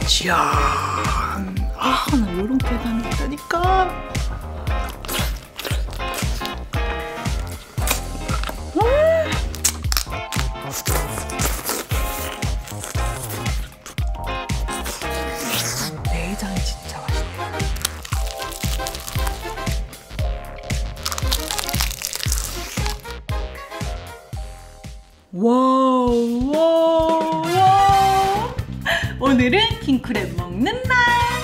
짠! 나 요런 쾌감이 있다니까. 내장이 진짜 맛있네. 와우, 와우, 와우. 오늘은 킹크랩 먹는 날.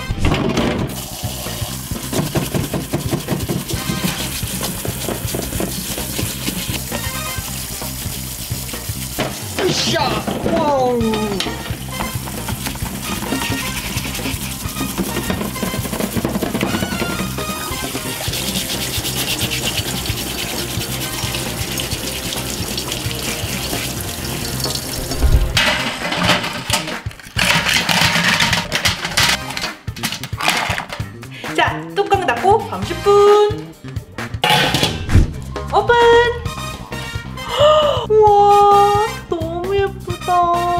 으쌰! 와우. 자, 뚜껑 닫고 30분 오픈! 우와, 너무 예쁘다.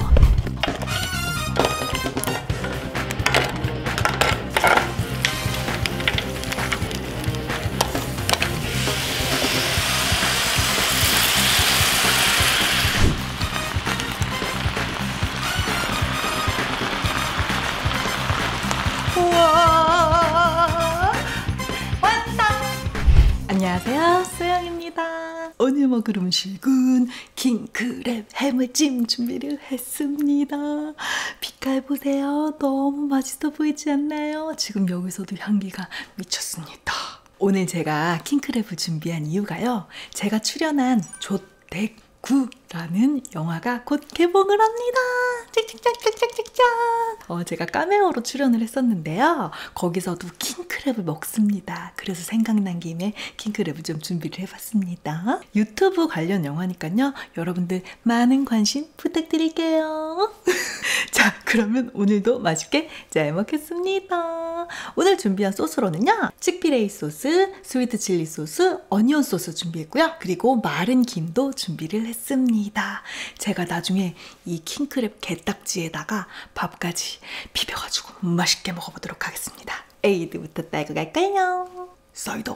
우와, 왔다. 안녕하세요, 소영입니다. 오늘 먹을 음식은 킹크랩 해물찜 준비를 했습니다. 빛깔 보세요. 너무 맛있어 보이지 않나요? 지금 여기서도 향기가 미쳤습니다. 오늘 제가 킹크랩을 준비한 이유가요, 제가 출연한 조대구라는 영화가 곧 개봉을 합니다. 짝짝짝짝짝짝짝. 제가 카메오로 출연을 했었는데요, 거기서도 킹크랩을 먹습니다. 그래서 생각난 김에 킹크랩을 좀 준비를 해봤습니다. 유튜브 관련 영화니까요, 여러분들 많은 관심 부탁드릴게요. 자, 그러면 오늘도 맛있게 잘 먹겠습니다. 오늘 준비한 소스로는요, 치크피레이 소스, 스위트 칠리 소스, 어니언 소스 준비했고요, 그리고 마른 김도 준비를 했습니다. 제가 나중에 이 킹크랩 게딱지에다가 밥까지 비벼가지고 맛있게 먹어보도록 하겠습니다. 에이드부터 따고 갈까요? 사이다.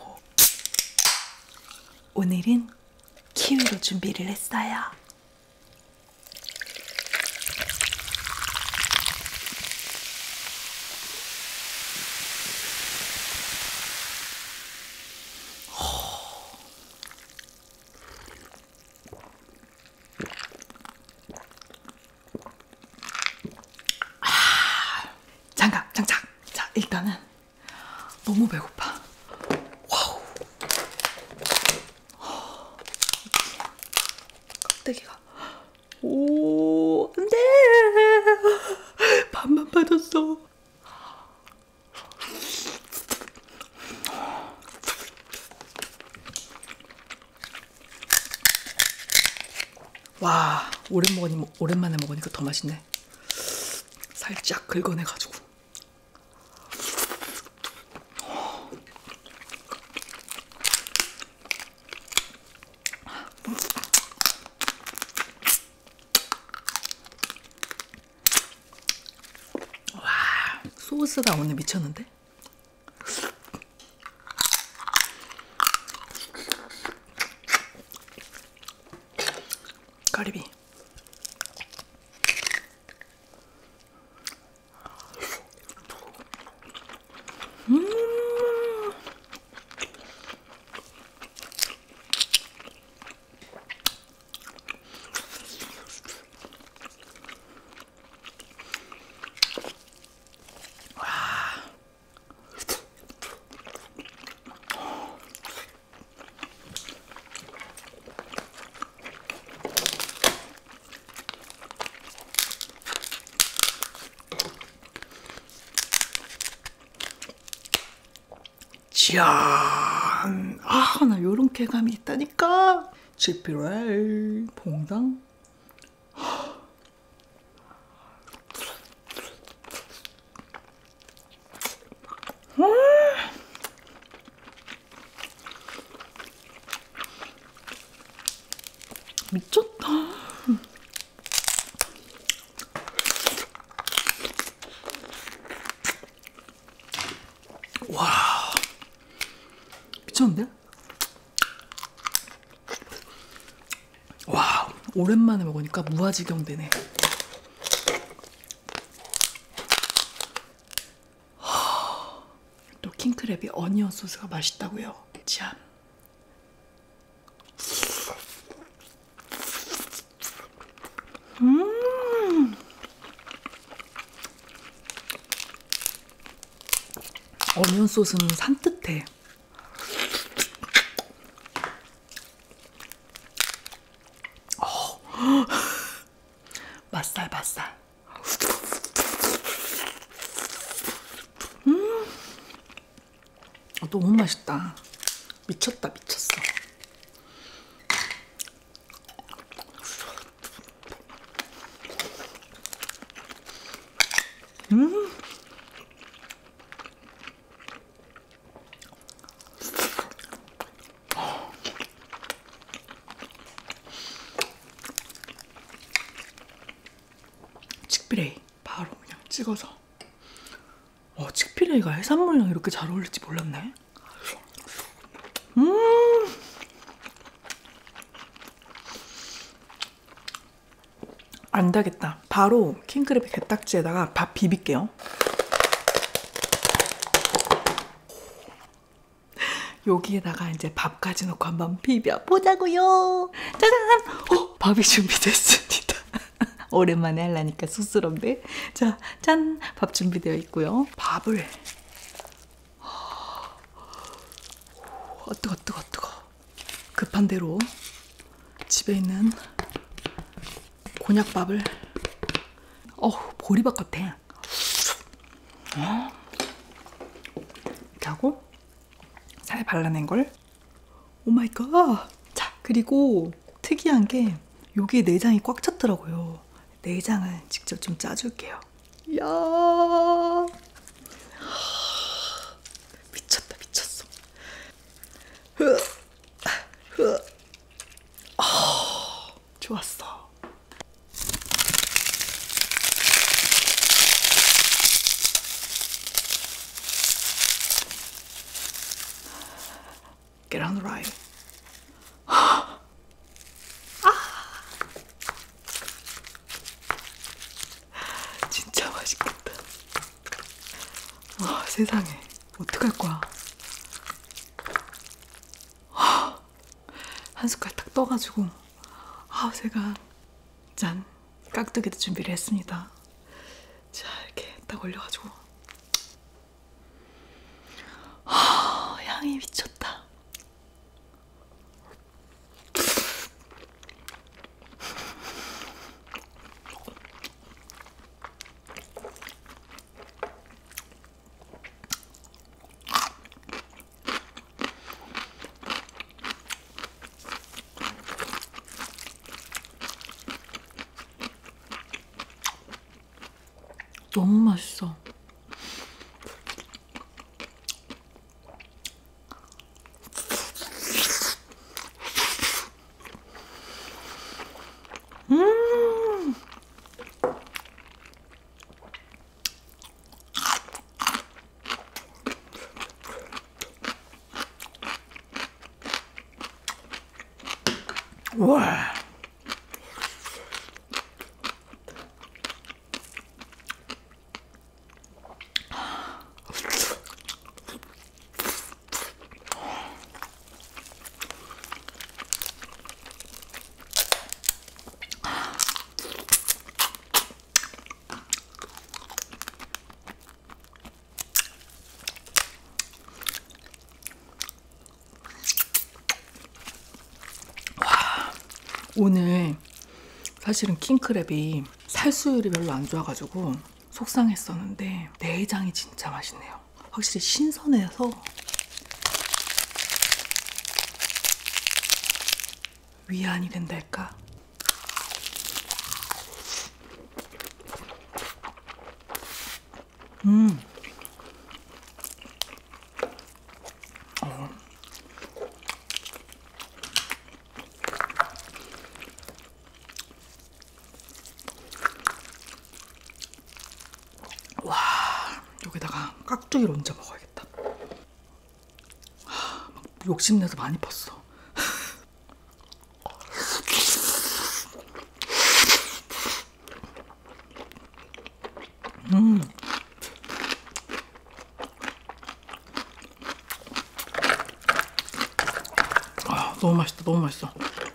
오늘은 키위로 준비를 했어요. 장착. 자, 일단은 너무 배고파. 와우. 껍데기가. 오, 안돼. 밥만 빠졌어. 와, 오랜만에 먹으니까 더 맛있네. 살짝 긁어내가지고. 와, 소스가 오늘 미쳤는데? 가리비. 짠! 나 요런 쾌감이 있다니까. 치크피레이 퐁당. 미쳤다. 와, 미쳤는데? 와, 오랜만에 먹으니까 무아지경 되네. 또 킹크랩이 어니언 소스가 맛있다고요. 참. 어니언 소스는 산뜻해. 맛살. 너무 맛있다. 미쳤어. 칙피레이 바로 그냥 찍어서. 칙피레이가 해산물이랑 이렇게 잘 어울릴지 몰랐네. 안 되겠다. 바로 킹크랩 게딱지에다가 밥 비빌게요. 여기에다가 이제 밥까지 넣고 한번 비벼보자고요. 짜잔! 밥이 준비됐습니다. 오랜만에 하려니까 쑥스럽네. 자, 짠! 밥 준비되어 있고요. 밥을 뜨거. 급한 대로 집에 있는 곤약밥을 보리밥 같아. 이렇게 하고 살 발라낸 걸. 오 마이 갓. 자, 그리고 특이한 게 여기에 내장이 꽉 찼더라고요. 내장을 직접 좀 짜줄게요. 이야, 미쳤어. 좋았어. 계란 후라이. 진짜 맛있겠다. 세상에 어떡할 거야. 한 숟갈 딱 떠가지고 제가 짠, 깍두기도 준비를 했습니다. 자, 이렇게 딱 올려가지고 향이 미쳤다. 너무 맛있어. 와. 오늘 사실은 킹크랩이 살수율이 별로 안 좋아가지고 속상했었는데 내장이 진짜 맛있네요. 확실히 신선해서 위안이 된달까. 와, 여기다가 깍두기를 얹어 먹어야겠다. 욕심내서 많이 펐어. 아, 너무 맛있다. 너무 맛있어.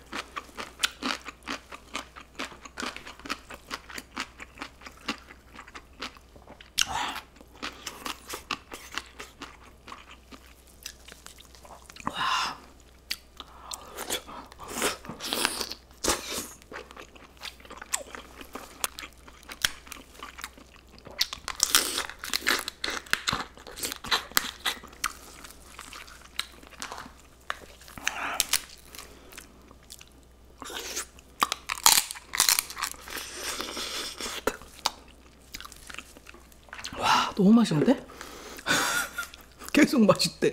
너무 맛있는데? 계속 맛있대.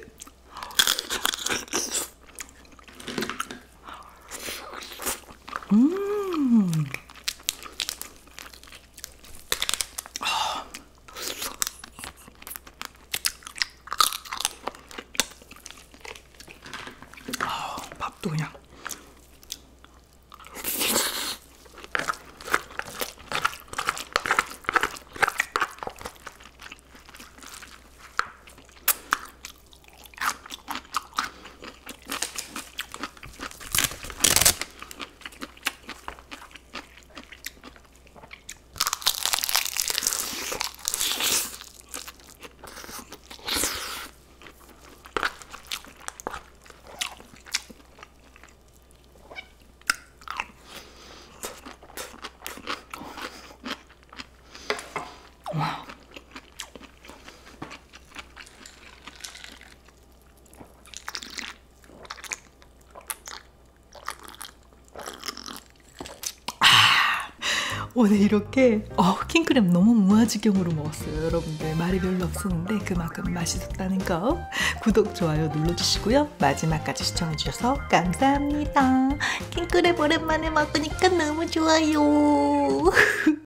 밥도 그냥. 와. 오늘 이렇게 킹크랩 너무 무아지경으로 먹었어요. 여러분들 말이 별로 없었는데 그만큼 맛있었다는 거 구독, 좋아요 눌러주시고요. 마지막까지 시청해주셔서 감사합니다. 킹크랩 오랜만에 먹으니까 너무 좋아요.